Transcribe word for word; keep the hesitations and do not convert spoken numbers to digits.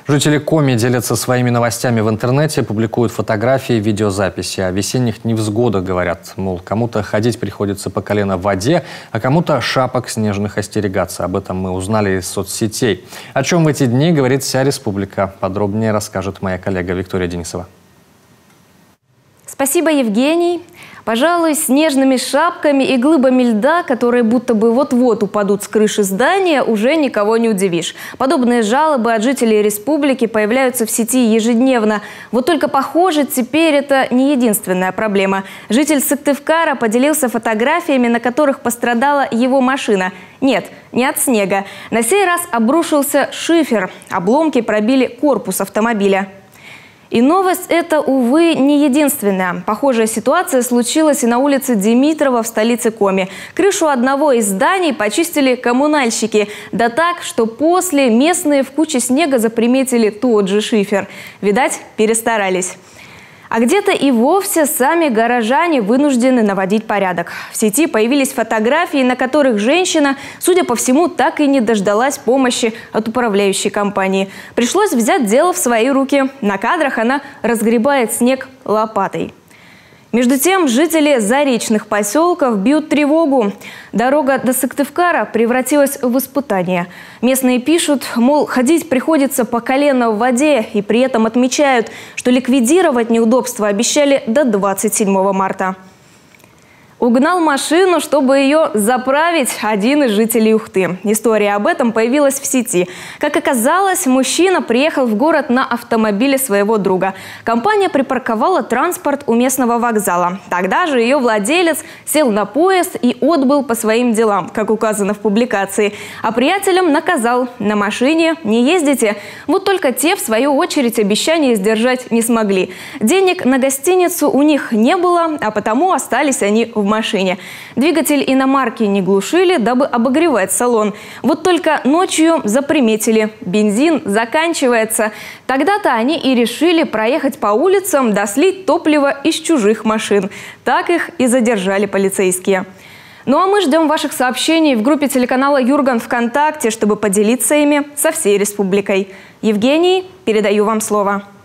Жители Коми делятся своими новостями в интернете, публикуют фотографии, видеозаписи. О весенних невзгодах говорят. Мол, кому-то ходить приходится по колено в воде, а кому-то шапок снежных остерегаться. Об этом мы узнали из соцсетей. О чем в эти дни говорит вся республика. Подробнее расскажет моя коллега Виктория Денисова. Спасибо, Евгений. Пожалуй, снежными шапками и глыбами льда, которые будто бы вот-вот упадут с крыши здания, уже никого не удивишь. Подобные жалобы от жителей республики появляются в сети ежедневно. Вот только, похоже, теперь это не единственная проблема. Житель Сыктывкара поделился фотографиями, на которых пострадала его машина. Нет, не от снега. На сей раз обрушился шифер. Обломки пробили корпус автомобиля. И новость эта, увы, не единственная. Похожая ситуация случилась и на улице Димитрова в столице Коми. Крышу одного из зданий почистили коммунальщики. Да так, что после местные в куче снега заприметили тот же шифер. Видать, перестарались. А где-то и вовсе сами горожане вынуждены наводить порядок. В сети появились фотографии, на которых женщина, судя по всему, так и не дождалась помощи от управляющей компании. Пришлось взять дело в свои руки. На кадрах она разгребает снег лопатой. Между тем, жители заречных поселков бьют тревогу. Дорога до Сыктывкара превратилась в испытание. Местные пишут, мол, ходить приходится по колено в воде, и при этом отмечают, что ликвидировать неудобства обещали до двадцать седьмого марта. Угнал машину, чтобы ее заправить, один из жителей Ухты. История об этом появилась в сети. Как оказалось, мужчина приехал в город на автомобиле своего друга. Компания припарковала транспорт у местного вокзала. Тогда же ее владелец сел на поезд и отбыл по своим делам, как указано в публикации. А приятелям наказал: на машине не ездите. Вот только те, в свою очередь, обещания сдержать не смогли. Денег на гостиницу у них не было, а потому остались они в машине. Двигатель иномарки не глушили, дабы обогревать салон. Вот только ночью заприметили: бензин заканчивается. Тогда-то они и решили проехать по улицам, да слить топливо из чужих машин. Так их и задержали полицейские. Ну а мы ждем ваших сообщений в группе телеканала Юрган ВКонтакте, чтобы поделиться ими со всей республикой. Евгений, передаю вам слово.